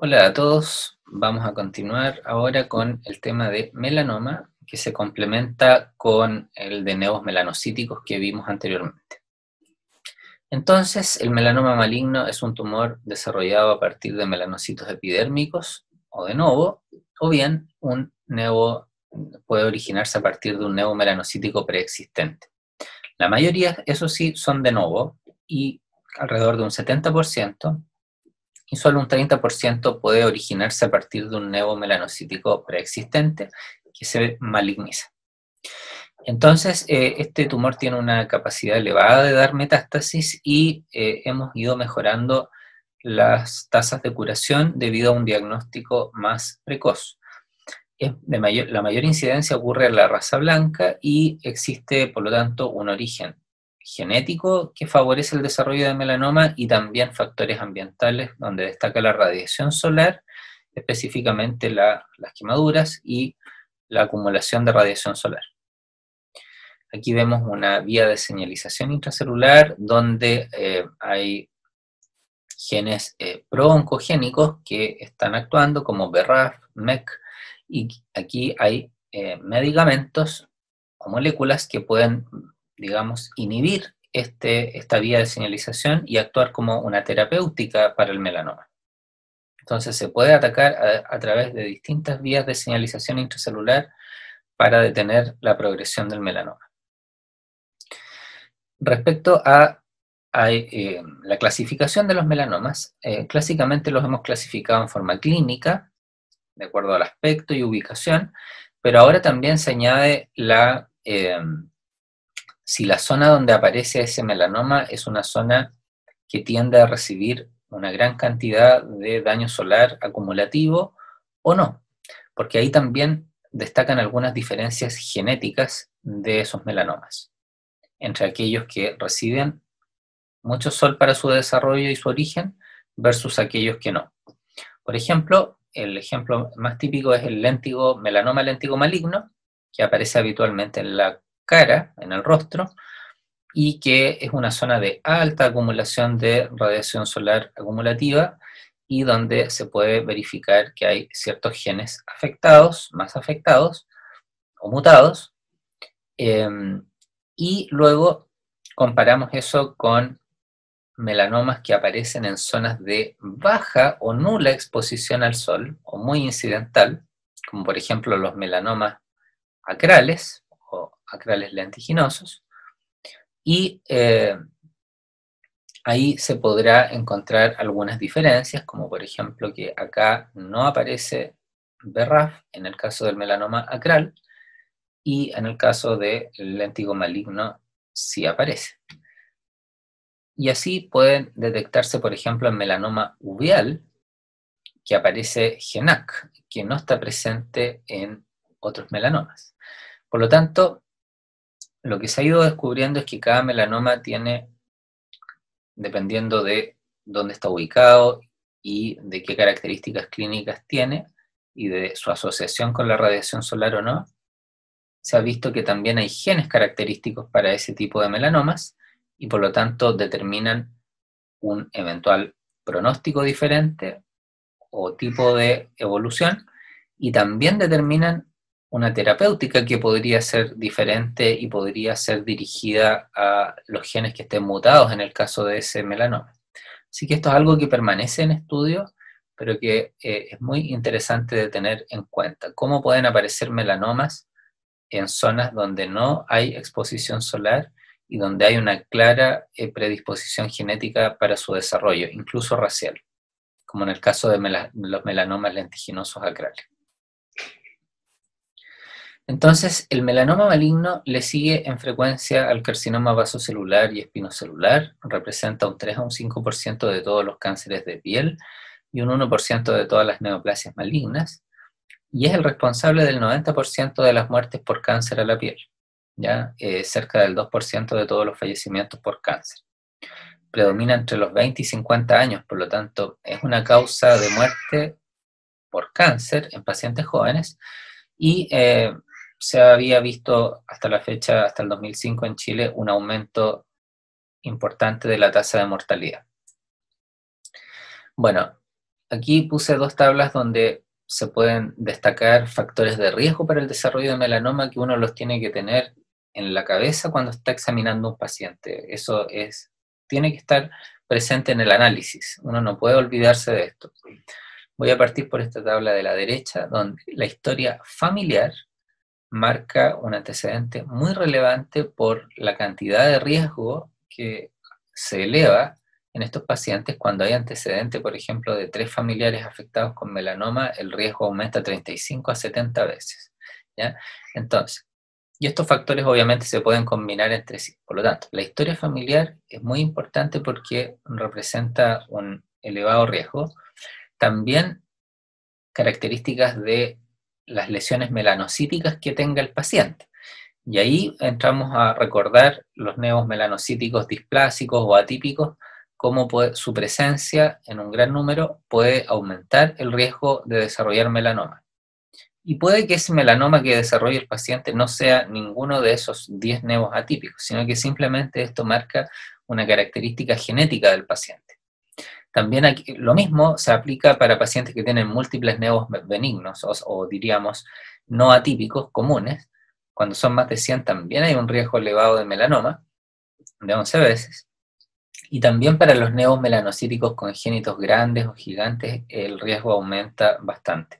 Hola a todos, vamos a continuar ahora con el tema de melanoma que se complementa con el de nevos melanocíticos que vimos anteriormente. Entonces, el melanoma maligno es un tumor desarrollado a partir de melanocitos epidérmicos o de novo, o bien un nevo puede originarse a partir de un nevo melanocítico preexistente. La mayoría, eso sí, son de novo y alrededor de un 70%, y solo un 30% puede originarse a partir de un nevo melanocítico preexistente que se maligniza. Entonces, este tumor tiene una capacidad elevada de dar metástasis y hemos ido mejorando las tasas de curación debido a un diagnóstico más precoz. La mayor incidencia ocurre en la raza blanca y existe, por lo tanto, un origen genético que favorece el desarrollo de melanoma y también factores ambientales donde destaca la radiación solar, específicamente las quemaduras y la acumulación de radiación solar. Aquí vemos una vía de señalización intracelular donde hay genes pro-oncogénicos que están actuando como BRAF, MEK, y aquí hay medicamentos o moléculas que pueden, digamos, inhibir esta vía de señalización y actuar como una terapéutica para el melanoma. Entonces se puede atacar a través de distintas vías de señalización intracelular para detener la progresión del melanoma. Respecto a la clasificación de los melanomas, clásicamente los hemos clasificado en forma clínica, de acuerdo al aspecto y ubicación, pero ahora también se añade si la zona donde aparece ese melanoma es una zona que tiende a recibir una gran cantidad de daño solar acumulativo o no, porque ahí también destacan algunas diferencias genéticas de esos melanomas, entre aquellos que reciben mucho sol para su desarrollo y su origen versus aquellos que no. Por ejemplo, el ejemplo más típico es el melanoma léntigo maligno, que aparece habitualmente en la cara, en el rostro, y que es una zona de alta acumulación de radiación solar acumulativa y donde se puede verificar que hay ciertos genes afectados, más afectados o mutados, y luego comparamos eso con melanomas que aparecen en zonas de baja o nula exposición al sol o muy incidental, como por ejemplo los melanomas acrales o acrales lentiginosos, y ahí se podrá encontrar algunas diferencias, como por ejemplo que acá no aparece BRAF en el caso del melanoma acral y en el caso del léntigo maligno sí aparece. Y así pueden detectarse, por ejemplo, en melanoma uveal, que aparece GENAC, que no está presente en otros melanomas. Por lo tanto, lo que se ha ido descubriendo es que cada melanoma tiene, dependiendo de dónde está ubicado y de qué características clínicas tiene y de su asociación con la radiación solar o no, se ha visto que también hay genes característicos para ese tipo de melanomas y por lo tanto determinan un eventual pronóstico diferente o tipo de evolución y también determinan una terapéutica que podría ser diferente y podría ser dirigida a los genes que estén mutados en el caso de ese melanoma. Así que esto es algo que permanece en estudio, pero que es muy interesante de tener en cuenta. ¿Cómo pueden aparecer melanomas en zonas donde no hay exposición solar y donde hay una clara predisposición genética para su desarrollo, incluso racial, como en el caso de los melanomas lentiginosos acrales? Entonces, el melanoma maligno le sigue en frecuencia al carcinoma vasocelular y espinocelular, representa un 3 a un 5% de todos los cánceres de piel y un 1% de todas las neoplasias malignas, y es el responsable del 90% de las muertes por cáncer a la piel, ¿ya? Cerca del 2% de todos los fallecimientos por cáncer. Predomina entre los 20 y 50 años, por lo tanto, es una causa de muerte por cáncer en pacientes jóvenes y se había visto hasta la fecha, hasta el 2005 en Chile, un aumento importante de la tasa de mortalidad. Bueno, aquí puse dos tablas donde se pueden destacar factores de riesgo para el desarrollo de melanoma que uno los tiene que tener en la cabeza cuando está examinando un paciente. Eso tiene que estar presente en el análisis. Uno no puede olvidarse de esto. Voy a partir por esta tabla de la derecha, donde la historia familiar marca un antecedente muy relevante por la cantidad de riesgo que se eleva en estos pacientes. Cuando hay antecedente, por ejemplo, de 3 familiares afectados con melanoma, el riesgo aumenta 35 a 70 veces, ¿ya? Entonces, y estos factores obviamente se pueden combinar entre sí. Por lo tanto, la historia familiar es muy importante porque representa un elevado riesgo. También características de las lesiones melanocíticas que tenga el paciente. Y ahí entramos a recordar los nevos melanocíticos displásicos o atípicos, cómo su presencia en un gran número puede aumentar el riesgo de desarrollar melanoma. Y puede que ese melanoma que desarrolle el paciente no sea ninguno de esos 10 nevos atípicos, sino que simplemente esto marca una característica genética del paciente. También aquí, lo mismo se aplica para pacientes que tienen múltiples nevos benignos o diríamos no atípicos comunes. Cuando son más de 100 también hay un riesgo elevado de melanoma, de 11 veces. Y también para los nevos melanocíticos congénitos grandes o gigantes el riesgo aumenta bastante.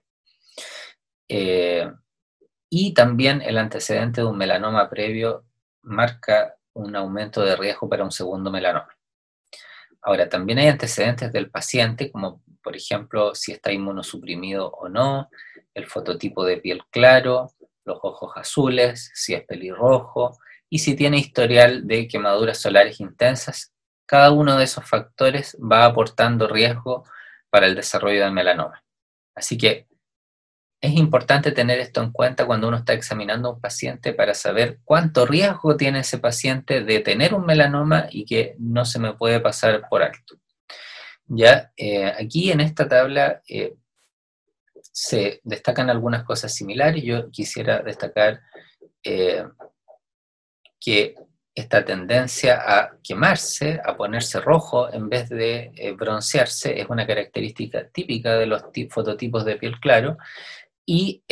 Y también el antecedente de un melanoma previo marca un aumento de riesgo para un segundo melanoma. Ahora, también hay antecedentes del paciente, como por ejemplo si está inmunosuprimido o no, el fototipo de piel claro, los ojos azules, si es pelirrojo, y si tiene historial de quemaduras solares intensas. Cada uno de esos factores va aportando riesgo para el desarrollo del melanoma. Así que es importante tener esto en cuenta cuando uno está examinando a un paciente para saber cuánto riesgo tiene ese paciente de tener un melanoma y que no se me puede pasar por alto. Ya, aquí en esta tabla se destacan algunas cosas similares. Yo quisiera destacar que esta tendencia a quemarse, a ponerse rojo en vez de broncearse, es una característica típica de los fototipos de piel claro. Y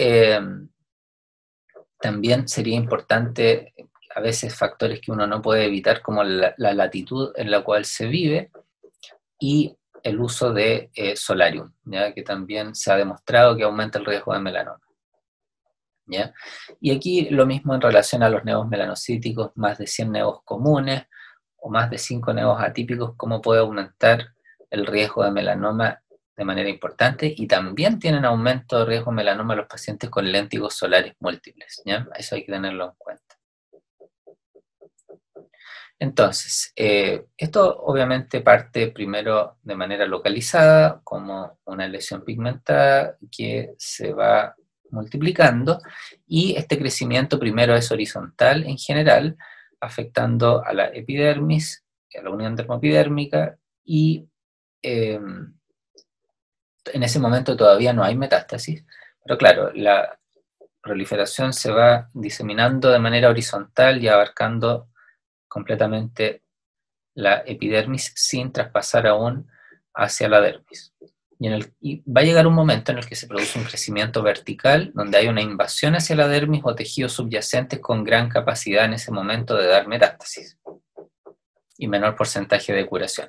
también sería importante, a veces factores que uno no puede evitar, como la latitud en la cual se vive y el uso de solarium, ¿ya? Que también se ha demostrado que aumenta el riesgo de melanoma, ¿ya? Y aquí lo mismo en relación a los nevos melanocíticos, más de 100 nevos comunes o más de 5 nevos atípicos, cómo puede aumentar el riesgo de melanoma de manera importante, y también tienen aumento de riesgo de melanoma los pacientes con léntigos solares múltiples, ¿ya? Eso hay que tenerlo en cuenta. Entonces, esto obviamente parte primero de manera localizada, como una lesión pigmentada que se va multiplicando, y este crecimiento primero es horizontal en general, afectando a la epidermis, a la unión dermopidérmica, y en ese momento todavía no hay metástasis, pero claro, la proliferación se va diseminando de manera horizontal y abarcando completamente la epidermis sin traspasar aún hacia la dermis. Y va a llegar un momento en el que se produce un crecimiento vertical, donde hay una invasión hacia la dermis o tejidos subyacentes con gran capacidad en ese momento de dar metástasis y menor porcentaje de curación.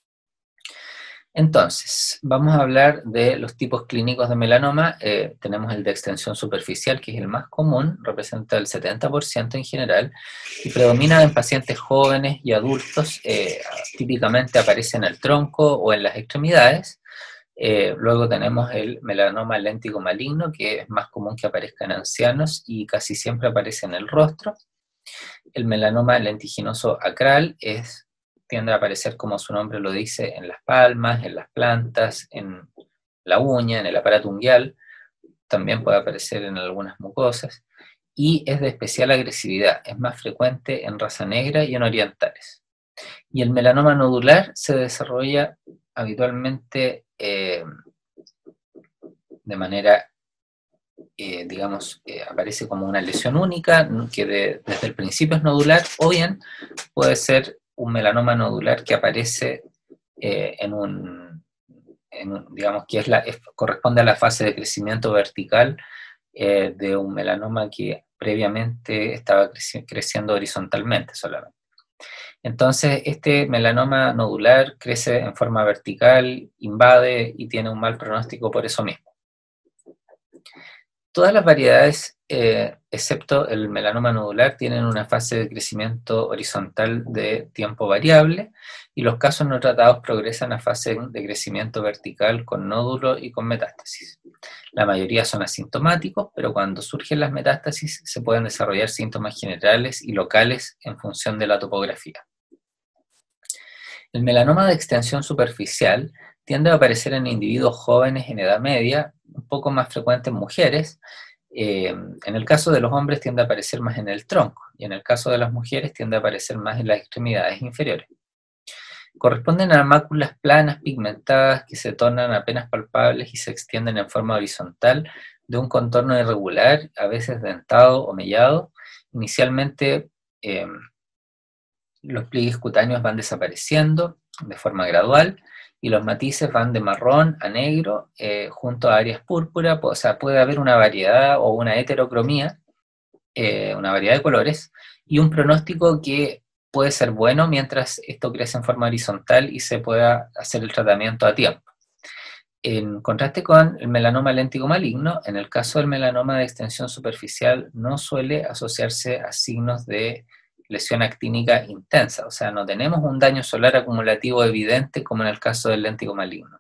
Entonces, vamos a hablar de los tipos clínicos de melanoma. Tenemos el de extensión superficial, que es el más común, representa el 70% en general, y predomina en pacientes jóvenes y adultos. Típicamente aparece en el tronco o en las extremidades. Luego tenemos el melanoma léntico maligno, que es más común que aparezca en ancianos y casi siempre aparece en el rostro. El melanoma lentiginoso acral tiende a aparecer, como su nombre lo dice, en las palmas, en las plantas, en la uña, en el aparato unguial. También puede aparecer en algunas mucosas. Y es de especial agresividad. Es más frecuente en raza negra y en orientales. Y el melanoma nodular se desarrolla habitualmente de manera, aparece como una lesión única, que desde el principio es nodular, o bien puede ser un melanoma nodular que aparece digamos que corresponde a la fase de crecimiento vertical de un melanoma que previamente estaba creciendo horizontalmente solamente. Entonces, este melanoma nodular crece en forma vertical, invade y tiene un mal pronóstico por eso mismo. Todas las variedades, excepto el melanoma nodular, tienen una fase de crecimiento horizontal de tiempo variable, y los casos no tratados progresan a fase de crecimiento vertical con nódulo y con metástasis. La mayoría son asintomáticos, pero cuando surgen las metástasis se pueden desarrollar síntomas generales y locales en función de la topografía. El melanoma de extensión superficial tiende a aparecer en individuos jóvenes en edad media, un poco más frecuente en mujeres. En el caso de los hombres tiende a aparecer más en el tronco, y en el caso de las mujeres tiende a aparecer más en las extremidades inferiores. Corresponden a máculas planas pigmentadas que se tornan apenas palpables y se extienden en forma horizontal de un contorno irregular, a veces dentado o mellado. Inicialmente, los pliegues cutáneos van desapareciendo de forma gradual y los matices van de marrón a negro junto a áreas púrpura. O sea, puede haber una variedad o una heterocromía, una variedad de colores, y un pronóstico que puede ser bueno mientras esto crece en forma horizontal y se pueda hacer el tratamiento a tiempo. En contraste con el melanoma léntico maligno, en el caso del melanoma de extensión superficial no suele asociarse a signos de lesión actínica intensa, o sea, no tenemos un daño solar acumulativo evidente como en el caso del léntico maligno.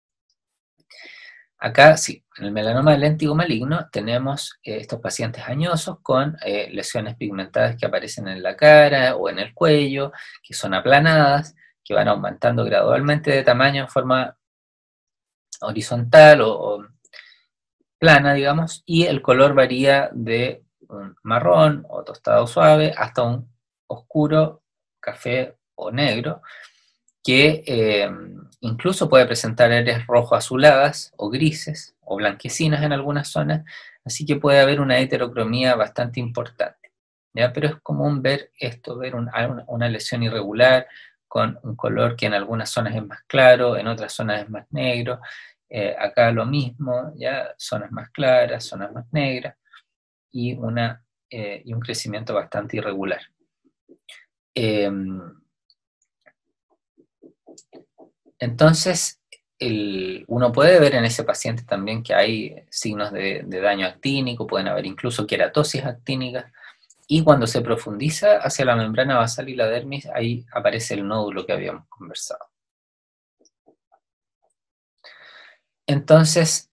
Acá sí, en el melanoma léntico maligno tenemos estos pacientes añosos con lesiones pigmentadas que aparecen en la cara o en el cuello, que son aplanadas, que van aumentando gradualmente de tamaño en forma horizontal o plana, digamos, y el color varía de un marrón o tostado suave hasta un oscuro, café o negro, que incluso puede presentar áreas rojo-azuladas o grises o blanquecinas en algunas zonas, así que puede haber una heterocromía bastante importante, ¿ya? Pero es común ver esto, ver una lesión irregular con un color que en algunas zonas es más claro, en otras zonas es más negro. Acá lo mismo, ya zonas más claras, zonas más negras, y un crecimiento bastante irregular. Entonces, uno puede ver en ese paciente también que hay signos de daño actínico, pueden haber incluso queratosis actínica, y cuando se profundiza hacia la membrana basal y la dermis, ahí aparece el nódulo que habíamos conversado. Entonces,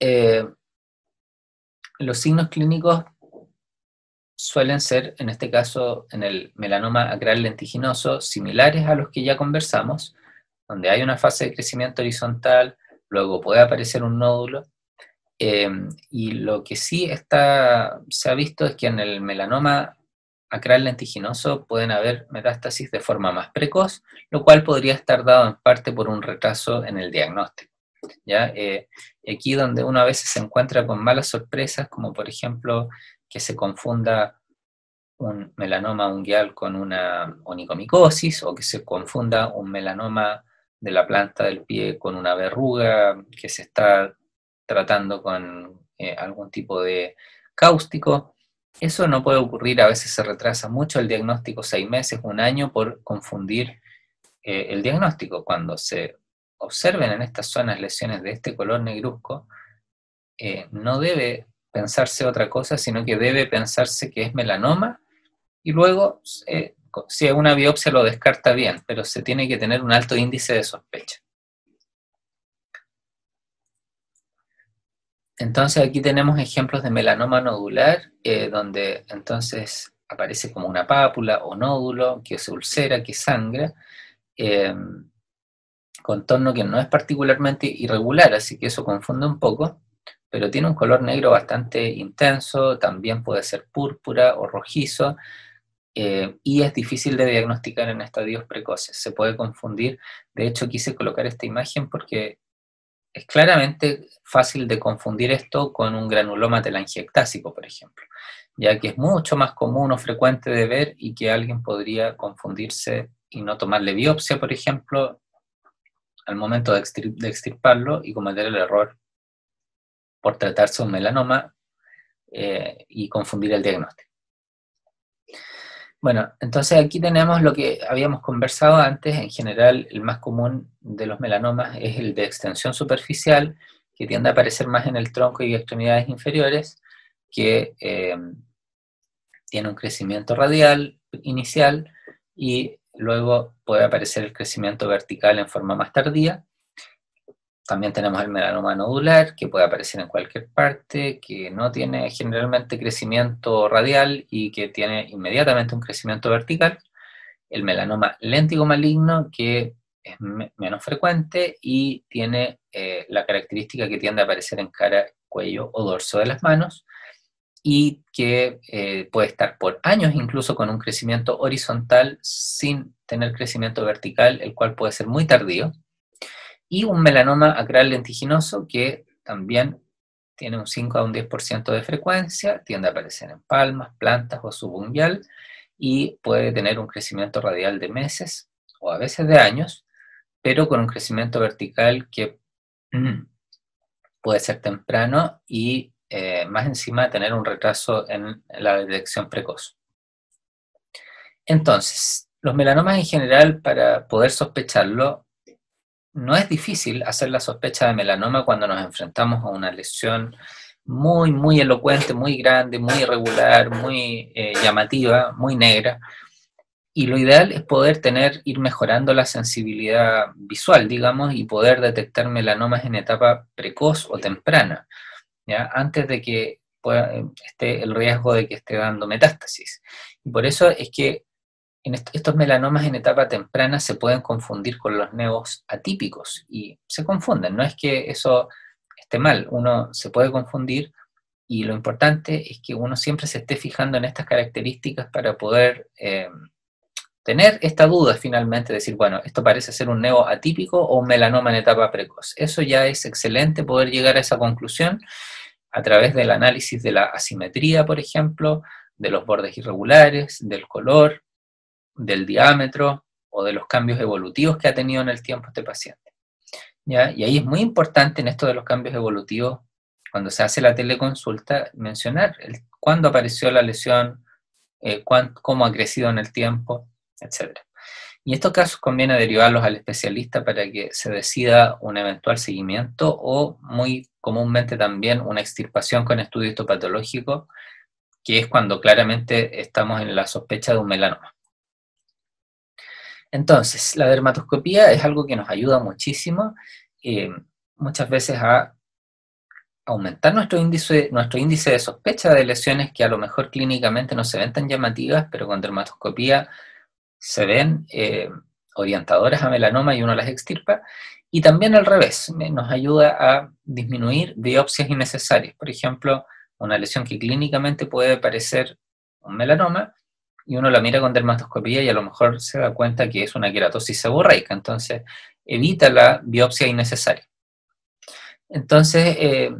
los signos clínicos suelen ser, en este caso, en el melanoma acral lentiginoso, similares a los que ya conversamos, donde hay una fase de crecimiento horizontal, luego puede aparecer un nódulo, y lo que sí se ha visto es que en el melanoma acral lentiginoso pueden haber metástasis de forma más precoz, lo cual podría estar dado en parte por un retraso en el diagnóstico, ¿ya? Aquí donde uno a veces se encuentra con malas sorpresas, como por ejemplo que se confunda un melanoma unguial con una onicomicosis, o que se confunda un melanoma de la planta del pie con una verruga que se está tratando con algún tipo de cáustico. Eso no puede ocurrir, a veces se retrasa mucho el diagnóstico, 6 meses, un año, por confundir el diagnóstico. Cuando se observen en estas zonas lesiones de este color negruzco, no debe pensarse otra cosa, sino que debe pensarse que es melanoma, y luego, si una biopsia lo descarta bien, pero se tiene que tener un alto índice de sospecha. Entonces aquí tenemos ejemplos de melanoma nodular, donde entonces aparece como una pápula o nódulo que se ulcera, que sangra, contorno que no es particularmente irregular, así que eso confunde un poco, pero tiene un color negro bastante intenso, también puede ser púrpura o rojizo, y es difícil de diagnosticar en estadios precoces, se puede confundir. De hecho, quise colocar esta imagen porque es claramente fácil de confundir esto con un granuloma telangiectásico, por ejemplo, ya que es mucho más común o frecuente de ver, y que alguien podría confundirse y no tomarle biopsia, por ejemplo, al momento de extirparlo y cometer el error por tratarse de un melanoma y confundir el diagnóstico. Bueno, entonces aquí tenemos lo que habíamos conversado antes. En general, el más común de los melanomas es el de extensión superficial, que tiende a aparecer más en el tronco y extremidades inferiores, que tiene un crecimiento radial inicial y luego puede aparecer el crecimiento vertical en forma más tardía. También tenemos el melanoma nodular, que puede aparecer en cualquier parte, que no tiene generalmente crecimiento radial y que tiene inmediatamente un crecimiento vertical. El melanoma léntico maligno, que es menos frecuente y tiene la característica que tiende a aparecer en cara, cuello o dorso de las manos, y que puede estar por años incluso con un crecimiento horizontal sin tener crecimiento vertical, el cual puede ser muy tardío. Y un melanoma acral lentiginoso que también tiene un 5 a un 10% de frecuencia, tiende a aparecer en palmas, plantas o subungual y puede tener un crecimiento radial de meses o a veces de años, pero con un crecimiento vertical que puede ser temprano y más encima tener un retraso en la detección precoz. Entonces, los melanomas en general, para poder sospecharlo, no es difícil hacer la sospecha de melanoma cuando nos enfrentamos a una lesión muy, muy elocuente, muy grande, muy irregular, muy llamativa, muy negra. Y lo ideal es poder ir mejorando la sensibilidad visual, digamos, y poder detectar melanomas en etapa precoz o temprana, ¿ya? Antes de que esté el riesgo de que esté dando metástasis. Y por eso es que estos melanomas en etapa temprana se pueden confundir con los nevos atípicos y se confunden, no es que eso esté mal, uno se puede confundir y lo importante es que uno siempre se esté fijando en estas características para poder tener esta duda finalmente, decir, bueno, esto parece ser un nevo atípico o un melanoma en etapa precoz. Eso ya es excelente poder llegar a esa conclusión a través del análisis de la asimetría, por ejemplo, de los bordes irregulares, del color, del diámetro o de los cambios evolutivos que ha tenido en el tiempo este paciente, ¿ya? Y ahí es muy importante en esto de los cambios evolutivos, cuando se hace la teleconsulta, mencionar cuándo apareció la lesión, cómo ha crecido en el tiempo, etc. Y en estos casos conviene derivarlos al especialista para que se decida un eventual seguimiento o muy comúnmente también una extirpación con estudio histopatológico, que es cuando claramente estamos en la sospecha de un melanoma. Entonces, la dermatoscopía es algo que nos ayuda muchísimo, muchas veces a aumentar nuestro índice de sospecha de lesiones que a lo mejor clínicamente no se ven tan llamativas, pero con dermatoscopía se ven orientadoras a melanoma y uno las extirpa. Y también al revés, nos ayuda a disminuir biopsias innecesarias. Por ejemplo, una lesión que clínicamente puede parecer un melanoma, y uno la mira con dermatoscopía y a lo mejor se da cuenta que es una queratosis seborreica, entonces evita la biopsia innecesaria. Entonces,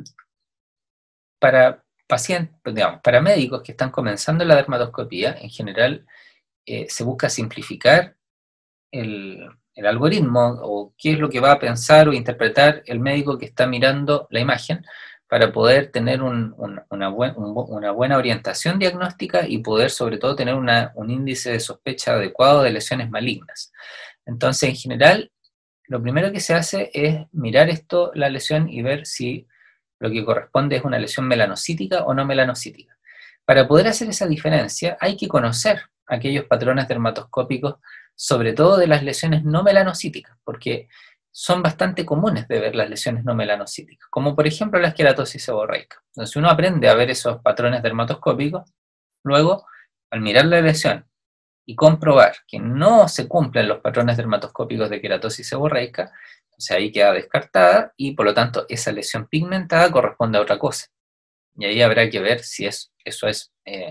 para pacientes, digamos, para médicos que están comenzando la dermatoscopía, en general se busca simplificar el algoritmo o qué es lo que va a pensar o interpretar el médico que está mirando la imagen para poder tener una buena orientación diagnóstica y poder sobre todo tener un índice de sospecha adecuado de lesiones malignas. Entonces, en general, lo primero que se hace es mirar la lesión y ver si lo que corresponde es una lesión melanocítica o no melanocítica. Para poder hacer esa diferencia hay que conocer aquellos patrones dermatoscópicos, sobre todo de las lesiones no melanocíticas, porque son bastante comunes de ver las lesiones no melanocíticas, como por ejemplo la esqueratosis seborreica. Entonces, si uno aprende a ver esos patrones dermatoscópicos, luego, al mirar la lesión y comprobar que no se cumplen los patrones dermatoscópicos de queratosis seborreica, entonces ahí queda descartada y por lo tanto esa lesión pigmentada corresponde a otra cosa. Y ahí habrá que ver si eso es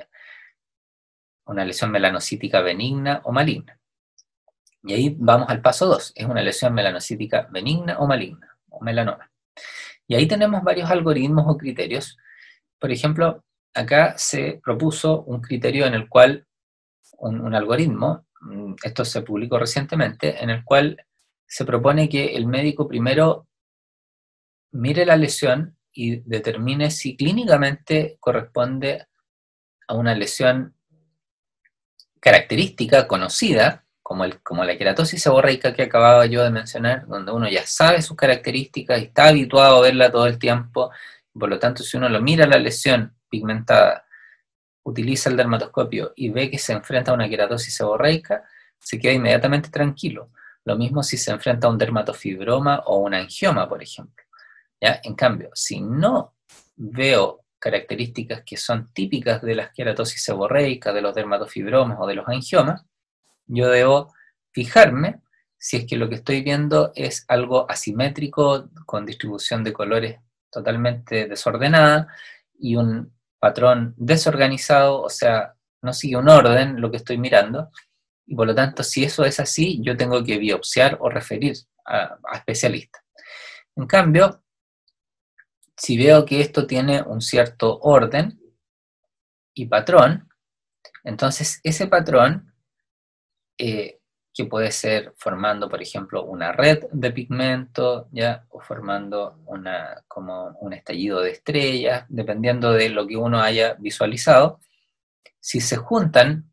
una lesión melanocítica benigna o maligna. Y ahí vamos al paso 2, es una lesión melanocítica benigna o maligna, o melanoma. Y ahí tenemos varios algoritmos o criterios. Por ejemplo, acá se propuso un criterio en el cual, un algoritmo, esto se publicó recientemente, en el cual se propone que el médico primero mire la lesión y determine si clínicamente corresponde a una lesión característica, conocida, como la queratosis seborreica que acababa yo de mencionar, donde uno ya sabe sus características y está habituado a verla todo el tiempo. Por lo tanto, si uno lo mira la lesión pigmentada, utiliza el dermatoscopio y ve que se enfrenta a una queratosis seborreica, se queda inmediatamente tranquilo. Lo mismo si se enfrenta a un dermatofibroma o un angioma, por ejemplo. ¿Ya? En cambio, si no veo características que son típicas de las queratosis seborreicas, de los dermatofibromas o de los angiomas, yo debo fijarme si es que lo que estoy viendo es algo asimétrico, con distribución de colores totalmente desordenada y un patrón desorganizado, o sea, no sigue un orden lo que estoy mirando, y por lo tanto, si eso es así, yo tengo que biopsiar o referir a especialistas. En cambio, si veo que esto tiene un cierto orden y patrón, entonces ese patrón, que puede ser formando, por ejemplo, una red de pigmento, ¿ya? O formando como un estallido de estrellas, dependiendo de lo que uno haya visualizado. Si se juntan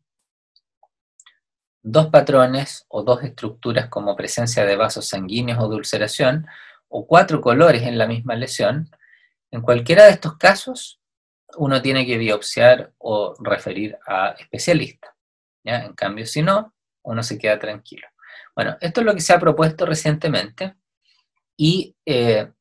dos patrones o dos estructuras como presencia de vasos sanguíneos o de ulceración, o 4 colores en la misma lesión, en cualquiera de estos casos uno tiene que biopsiar o referir a especialistas, ¿ya? En cambio, si no, uno se queda tranquilo. Bueno, esto es lo que se ha propuesto recientemente y es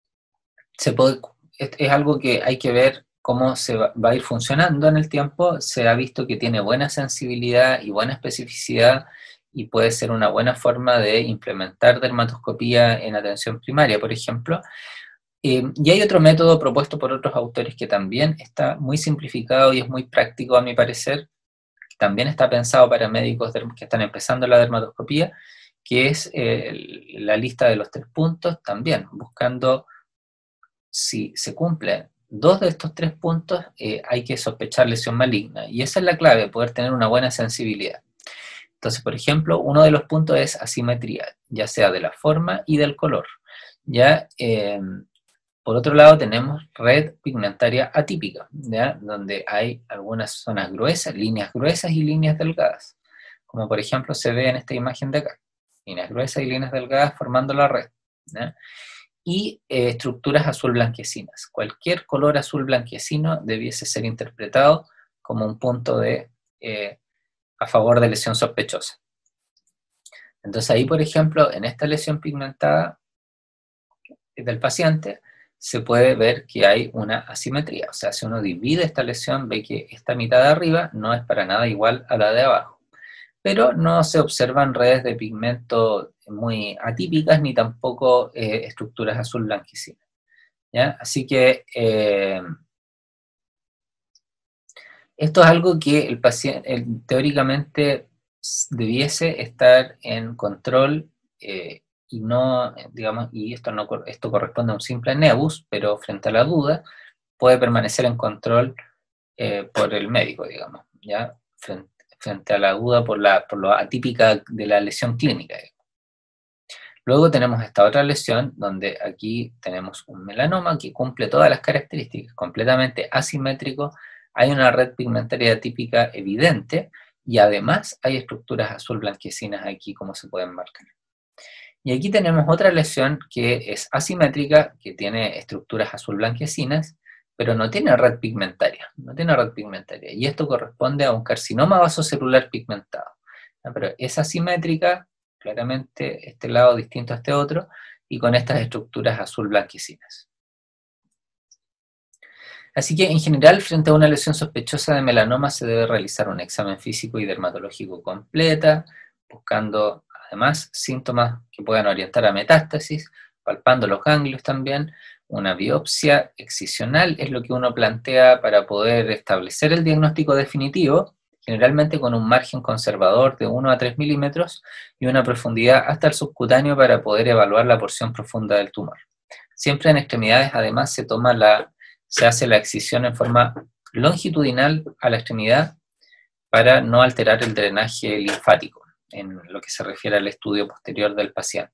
algo que hay que ver cómo va a ir funcionando en el tiempo. Se ha visto que tiene buena sensibilidad y buena especificidad y puede ser una buena forma de implementar dermatoscopía en atención primaria, por ejemplo. Y hay otro método propuesto por otros autores que también está muy simplificado y es muy práctico a mi parecer, que también está pensado para médicos que están empezando la dermatoscopía, que es la lista de los 3 puntos, también buscando si se cumplen 2 de estos 3 puntos, hay que sospechar lesión maligna. Y esa es la clave, poder tener una buena sensibilidad. Entonces, por ejemplo, uno de los puntos es asimetría, ya sea de la forma y del color. ¿Ya? Por otro lado, tenemos red pigmentaria atípica, ¿ya? Donde hay algunas zonas gruesas, líneas gruesas y líneas delgadas. Como por ejemplo se ve en esta imagen de acá. Líneas gruesas y líneas delgadas formando la red, ¿ya? Y estructuras azul blanquecinas. Cualquier color azul blanquecino debiese ser interpretado como un punto a favor de lesión sospechosa. Entonces ahí, por ejemplo, en esta lesión pigmentada del paciente, se puede ver que hay una asimetría. O sea, si uno divide esta lesión, ve que esta mitad de arriba no es para nada igual a la de abajo. Pero no se observan redes de pigmento muy atípicas, ni tampoco estructuras azul blanquecinas, ¿ya? Así que esto es algo que el paciente teóricamente debiese estar en control, y no, digamos, y esto corresponde a un simple nebus, pero frente a la duda puede permanecer en control por el médico, digamos, ¿ya? Frente a la duda por lo atípica de la lesión clínica. Luego tenemos esta otra lesión, donde aquí tenemos un melanoma que cumple todas las características, completamente asimétrico, hay una red pigmentaria típica evidente, y además hay estructuras azul blanquecinas aquí, como se pueden marcar. Y aquí tenemos otra lesión que es asimétrica, que tiene estructuras azul blanquecinas, pero no tiene red pigmentaria, y esto corresponde a un carcinoma vasocelular pigmentado. Pero es asimétrica, claramente este lado distinto a este otro, y con estas estructuras azul blanquecinas. Así que en general, frente a una lesión sospechosa de melanoma, se debe realizar un examen físico y dermatológico completa, buscando además síntomas que puedan orientar a metástasis, palpando los ganglios también. Una biopsia excisional es lo que uno plantea para poder establecer el diagnóstico definitivo, generalmente con un margen conservador de 1 a 3 milímetros y una profundidad hasta el subcutáneo para poder evaluar la porción profunda del tumor. Siempre en extremidades, además, se hace la excisión en forma longitudinal a la extremidad para no alterar el drenaje linfático, en lo que se refiere al estudio posterior del paciente.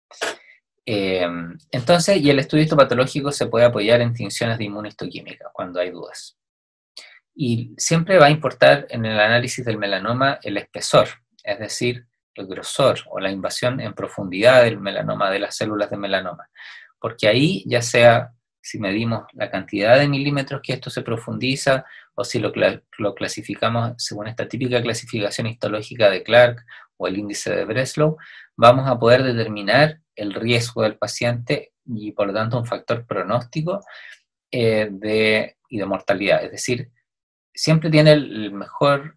Entonces, y el estudio histopatológico se puede apoyar en tinciones de inmunohistoquímica cuando hay dudas. Y siempre va a importar en el análisis del melanoma el espesor, es decir, el grosor o la invasión en profundidad del melanoma, de las células de melanoma. Porque ahí, ya sea si medimos la cantidad de milímetros que esto se profundiza, o si lo clasificamos según esta típica clasificación histológica de Clark o el índice de Breslow, vamos a poder determinar el riesgo del paciente y por lo tanto un factor pronóstico y de mortalidad. Es decir, siempre tiene el mejor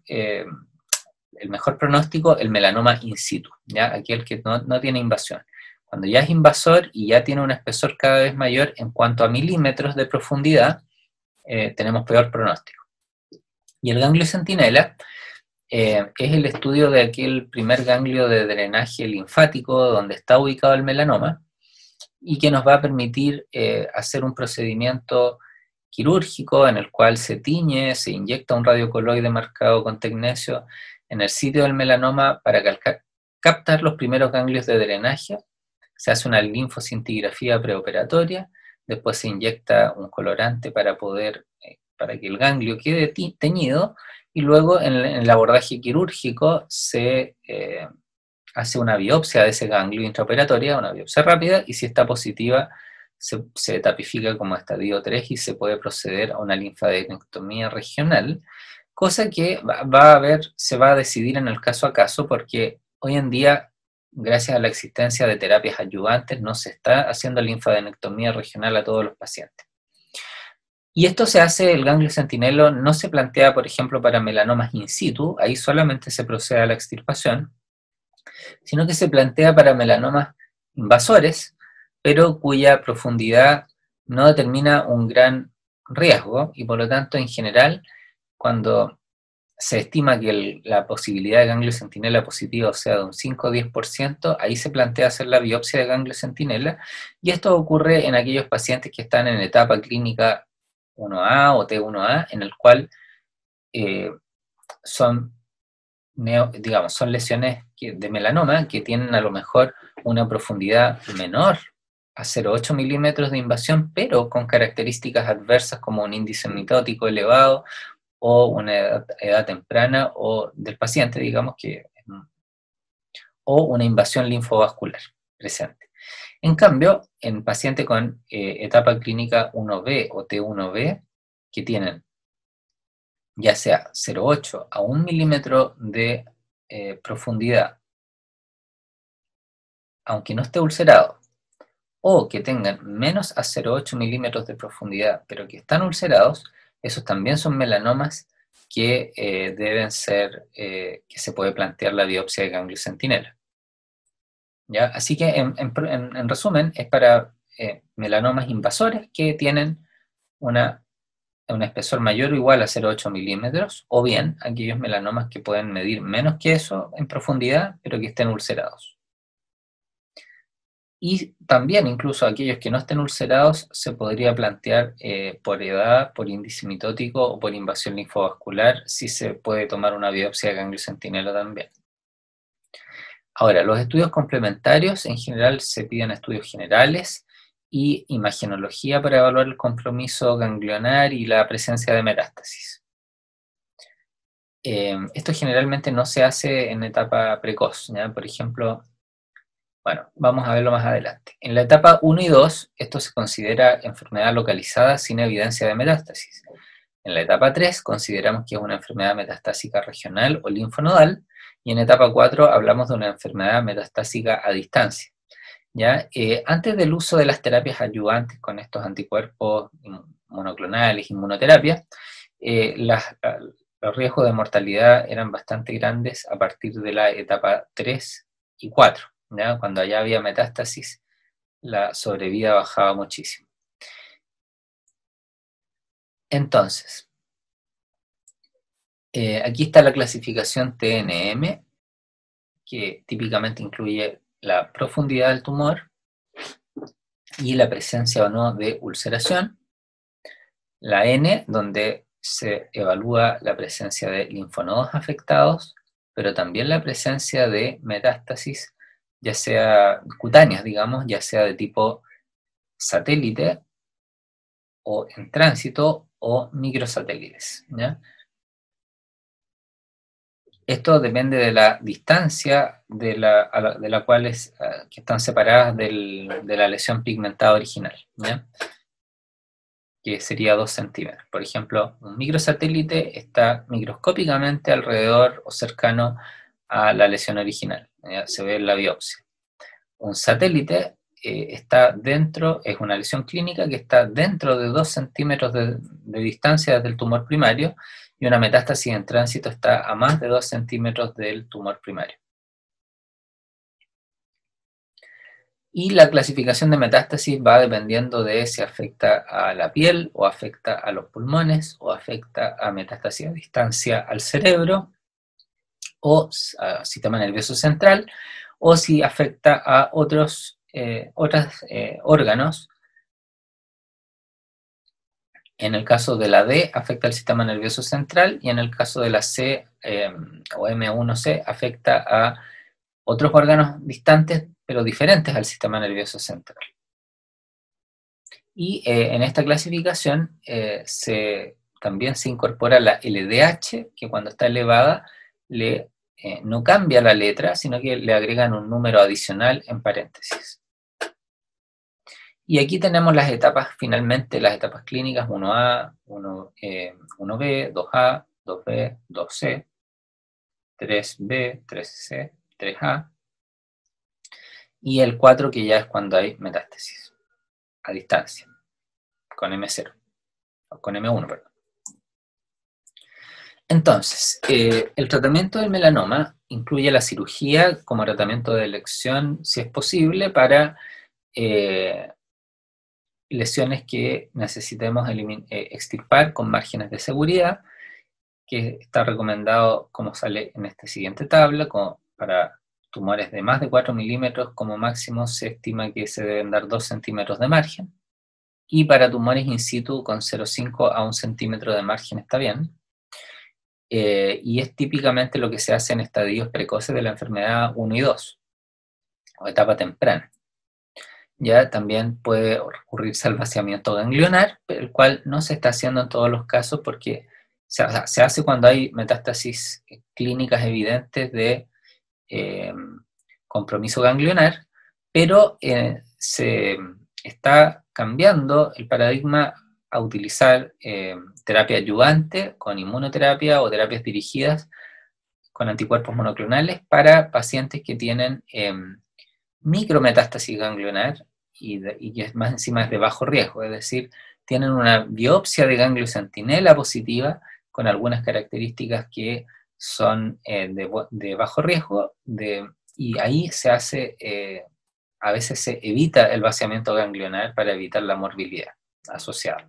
pronóstico el melanoma in situ, ¿ya? Aquel que no tiene invasión. Cuando ya es invasor y ya tiene un espesor cada vez mayor en cuanto a milímetros de profundidad, tenemos peor pronóstico. Y el ganglio centinela es el estudio de aquel primer ganglio de drenaje linfático donde está ubicado el melanoma y que nos va a permitir hacer un procedimiento quirúrgico en el cual se tiñe, se inyecta un radiocoloide marcado con tecnesio en el sitio del melanoma para captar los primeros ganglios de drenaje. Se hace una linfocintigrafía preoperatoria, después se inyecta un colorante para que el ganglio quede teñido, y luego en el abordaje quirúrgico se hace una biopsia de ese ganglio intraoperatoria, una biopsia rápida, y si está positiva se tapifica como estadio 3 y se puede proceder a una linfadenectomía regional, cosa que se va a decidir en el caso a caso, porque hoy en día, gracias a la existencia de terapias adyuvantes, no se está haciendo linfadenectomía regional a todos los pacientes. Y esto se hace, el ganglio centinelo no se plantea, por ejemplo, para melanomas in situ, ahí solamente se procede a la extirpación, sino que se plantea para melanomas invasores, pero cuya profundidad no determina un gran riesgo, y por lo tanto, en general, cuando se estima que la posibilidad de ganglio centinela positivo sea de un 5 o 10%, ahí se plantea hacer la biopsia de ganglio centinela, y esto ocurre en aquellos pacientes que están en etapa clínica 1A o T1A, en el cual son lesiones de melanoma que tienen a lo mejor una profundidad menor a 0,8 milímetros de invasión, pero con características adversas como un índice mitótico elevado o una edad temprana o del paciente, o una invasión linfovascular presente. En cambio, en pacientes con etapa clínica 1B o T1B, que tienen ya sea 0,8 a 1 milímetro de profundidad, aunque no esté ulcerado, o que tengan menos a 0,8 milímetros de profundidad, pero que están ulcerados, esos también son melanomas que deben ser, que se puede plantear la biopsia de ganglio centinela. ¿Ya? Así que, en resumen, es para melanomas invasores que tienen un espesor mayor o igual a 0,8 milímetros, o bien aquellos melanomas que pueden medir menos que eso en profundidad, pero que estén ulcerados. Y también, incluso aquellos que no estén ulcerados, se podría plantear por edad, por índice mitótico o por invasión linfovascular, si se puede tomar una biopsia de ganglio centinela también. Ahora, los estudios complementarios en general se piden estudios generales y imagenología para evaluar el compromiso ganglionar y la presencia de metástasis. Esto generalmente no se hace en etapa precoz, ¿ya? Por ejemplo, bueno, vamos a verlo más adelante. En la etapa 1 y 2, esto se considera enfermedad localizada sin evidencia de metástasis. En la etapa 3, consideramos que es una enfermedad metastásica regional o linfonodal, y en etapa 4 hablamos de una enfermedad metastásica a distancia. ¿Ya? Antes del uso de las terapias adyuvantes con estos anticuerpos monoclonales, inmunoterapia, los riesgos de mortalidad eran bastante grandes a partir de la etapa 3 y 4. ¿Ya? Cuando allá había metástasis, la sobrevida bajaba muchísimo. Entonces, aquí está la clasificación TNM, que típicamente incluye la profundidad del tumor y la presencia o no de ulceración. La N, donde se evalúa la presencia de linfonodos afectados, pero también la presencia de metástasis, ya sea cutáneas, digamos, ya sea de tipo satélite o en tránsito o microsatélites, ¿ya? Esto depende de la distancia de la cual que están separadas de la lesión pigmentada original, ¿ya? Que sería 2 centímetros. Por ejemplo, un microsatélite está microscópicamente alrededor o cercano a la lesión original, ¿ya? Se ve en la biopsia. Un satélite está dentro, es una lesión clínica que está dentro de 2 centímetros de distancia desde el tumor primario, y una metástasis en tránsito está a más de 2 centímetros del tumor primario. Y la clasificación de metástasis va dependiendo de si afecta a la piel, o afecta a los pulmones, o afecta a metástasis a distancia al cerebro, o al sistema nervioso central, o si afecta a otros órganos. En el caso de la D, afecta al sistema nervioso central, y en el caso de la C o M1C, afecta a otros órganos distantes, pero diferentes al sistema nervioso central. Y en esta clasificación también se incorpora la LDH, que cuando está elevada no cambia la letra, sino que le agregan un número adicional en paréntesis. Y aquí tenemos las etapas, finalmente, las etapas clínicas: 1A, 1B, 2A, 2B, 2C, 3B, 3C, 3A, y el 4, que ya es cuando hay metástasis a distancia, con M0, o con M1, perdón. Entonces, el tratamiento del melanoma incluye la cirugía como tratamiento de elección, si es posible, para lesiones que necesitemos extirpar con márgenes de seguridad, que está recomendado, como sale en esta siguiente tabla. Como para tumores de más de 4 milímetros, como máximo se estima que se deben dar 2 centímetros de margen, y para tumores in situ con 0,5 a 1 centímetro de margen está bien. Y es típicamente lo que se hace en estadios precoces de la enfermedad 1 y 2, o etapa temprana. Ya también puede ocurrirse al vaciamiento ganglionar, el cual no se está haciendo en todos los casos, porque se hace cuando hay metástasis clínicas evidentes de compromiso ganglionar, pero se está cambiando el paradigma a utilizar terapia adyuvante con inmunoterapia o terapias dirigidas con anticuerpos monoclonales para pacientes que tienen micrometástasis ganglionar, y que más encima es de bajo riesgo, es decir, tienen una biopsia de ganglio centinela positiva con algunas características que son de bajo riesgo, y ahí se hace, a veces se evita el vaciamiento ganglionar para evitar la morbilidad asociada.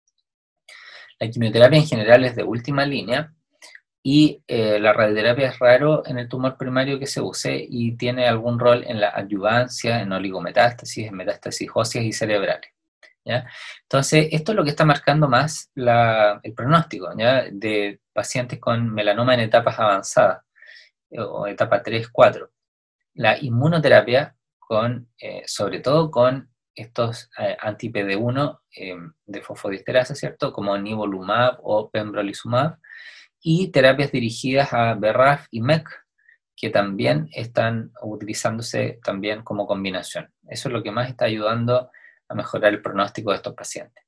La quimioterapia en general es de última línea, y la radioterapia es raro en el tumor primario que se use, y tiene algún rol en la adyuvancia, en oligometástasis, en metástasis óseas y cerebrales, ¿ya? Entonces, esto es lo que está marcando más el pronóstico, ¿ya?, de pacientes con melanoma en etapas avanzadas, o etapa 3, 4. La inmunoterapia, sobre todo con estos anti-PD1 de fosfodiesterasa, ¿cierto?, como nivolumab o pembrolizumab, y terapias dirigidas a BRAF y MEK, que también están utilizándose también como combinación. Eso es lo que más está ayudando a mejorar el pronóstico de estos pacientes.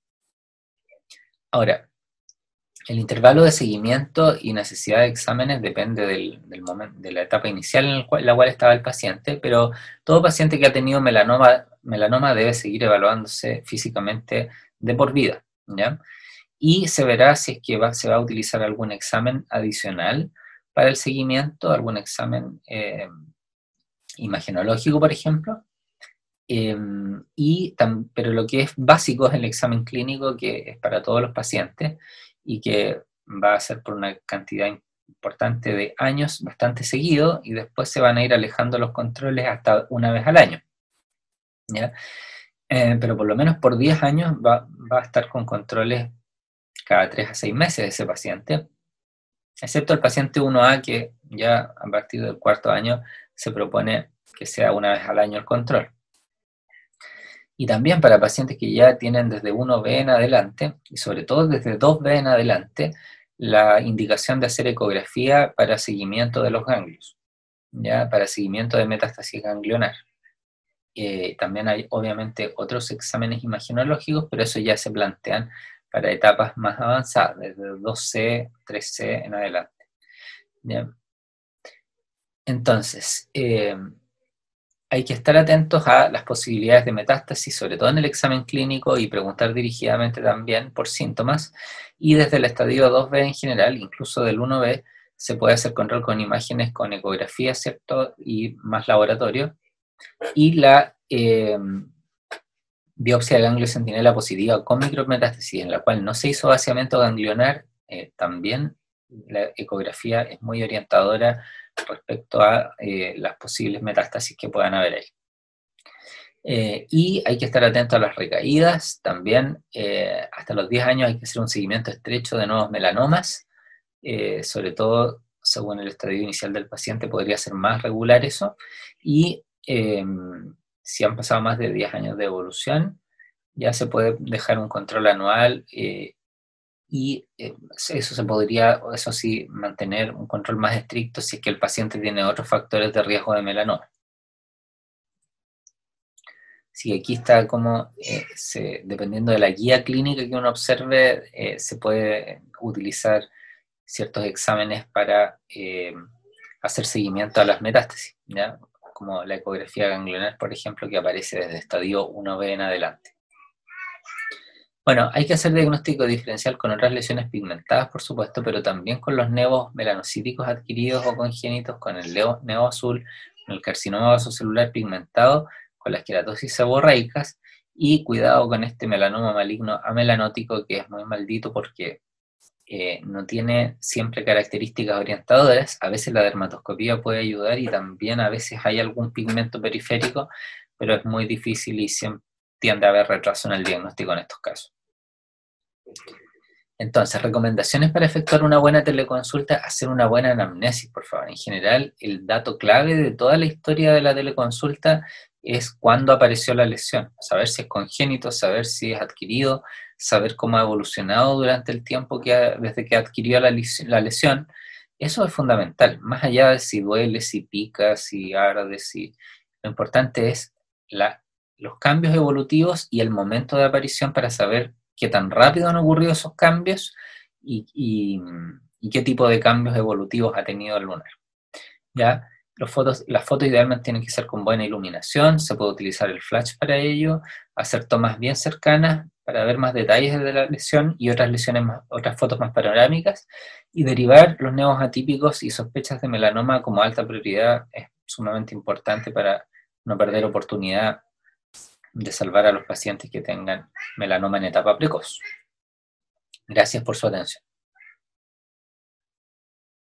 Ahora, el intervalo de seguimiento y necesidad de exámenes depende del momento, de la etapa inicial en la cual estaba el paciente, pero todo paciente que ha tenido melanoma debe seguir evaluándose físicamente de por vida, ¿ya? Y se verá si es que se va a utilizar algún examen adicional para el seguimiento, algún examen imagenológico, por ejemplo. Pero lo que es básico es el examen clínico, que es para todos los pacientes y que va a ser por una cantidad importante de años, bastante seguido, y después se van a ir alejando los controles hasta una vez al año, ¿ya? Pero por lo menos por 10 años va a estar con controles cada 3 a 6 meses ese paciente, excepto el paciente 1A, que ya a partir del cuarto año se propone que sea una vez al año el control. Y también para pacientes que ya tienen desde 1B en adelante, y sobre todo desde 2B en adelante, la indicación de hacer ecografía para seguimiento de los ganglios, ya para seguimiento de metástasis ganglionar. También hay obviamente otros exámenes imaginológicos, pero eso ya se plantean para etapas más avanzadas, desde 2C, 3C en adelante. ¿Ya? Entonces, hay que estar atentos a las posibilidades de metástasis, sobre todo en el examen clínico, y preguntar dirigidamente también por síntomas. Y desde el estadio 2B en general, incluso del 1B, se puede hacer control con imágenes con ecografía, ¿cierto? Y más laboratorio. Y la biopsia de ganglio centinela positiva con micrometástasis, en la cual no se hizo vaciamiento ganglionar, también la ecografía es muy orientadora respecto a las posibles metástasis que puedan haber ahí. Y hay que estar atento a las recaídas, también hasta los 10 años hay que hacer un seguimiento estrecho de nuevos melanomas, sobre todo según el estadio inicial del paciente podría ser más regular eso, y si han pasado más de 10 años de evolución, ya se puede dejar un control anual y eso se podría, eso sí, mantener un control más estricto si es que el paciente tiene otros factores de riesgo de melanoma. Sí, aquí está como, dependiendo de la guía clínica que uno observe, se puede utilizar ciertos exámenes para hacer seguimiento a las metástasis, ¿ya? Como la ecografía ganglionar, por ejemplo, que aparece desde estadio 1B en adelante. Bueno, hay que hacer diagnóstico diferencial con otras lesiones pigmentadas, por supuesto, pero también con los nevos melanocíticos adquiridos o congénitos, con el nevo azul, con el carcinoma vasocelular pigmentado, con las queratosis seborreicas, y cuidado con este melanoma maligno amelanótico, que es muy maldito porque no tiene siempre características orientadoras. A veces la dermatoscopía puede ayudar y también a veces hay algún pigmento periférico, pero es muy difícil y siempre tiende a haber retraso en el diagnóstico en estos casos. Entonces, recomendaciones para efectuar una buena teleconsulta: hacer una buena anamnesis, por favor. En general, el dato clave de toda la historia de la teleconsulta es cuándo apareció la lesión, saber si es congénito, saber si es adquirido, saber cómo ha evolucionado durante el tiempo desde que adquirió la lesión. Eso es fundamental, más allá de si duele, si pica, si arde, lo importante es los cambios evolutivos y el momento de aparición para saber qué tan rápido han ocurrido esos cambios y qué tipo de cambios evolutivos ha tenido el lunar. ¿Ya? Las fotos idealmente tienen que ser con buena iluminación, se puede utilizar el flash para ello, hacer tomas bien cercanas para ver más detalles de la lesión y otras fotos más panorámicas, y derivar los nevos atípicos y sospechas de melanoma como alta prioridad es sumamente importante para no perder oportunidad de salvar a los pacientes que tengan melanoma en etapa precoz. Gracias por su atención.